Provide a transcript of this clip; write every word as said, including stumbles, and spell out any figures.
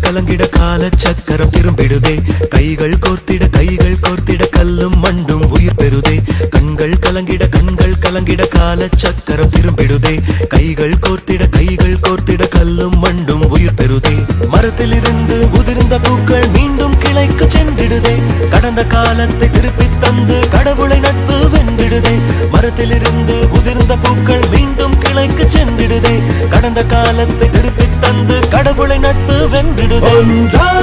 கலங்கிட கால சக்கரம் திரும்பிடுதே கைகள் கோர்த்திட கைகள் கோர்த்திட கல்லும் மண்டும் உயிர் பெறுதே கண்கள் கலங்கிட கண்கள் கலங்கிட கால சக்கரம் திரும்பிடுதே கைகள் கோர்த்திட கைகள் கோர்த்திட கல்லும் மண்டும் உயிர் பெறுதே மரத்திலிருந்து உதிர்ந்த பூக்கள் மீண்டும் கிளைக்கு சென்றிடுதே கடந்த காலத்தை திருப்பி தந்து கடவுளை நட்பு வென்றிடுதே மரத்திலிருந்து உதிர்ந்த பூக்கள் மீண்டும் கிளைக்கு சென்றிடுதே கடந்த காலத்தை திருப்பி தந்து கடவுளை நட்பு வென்றிடுதே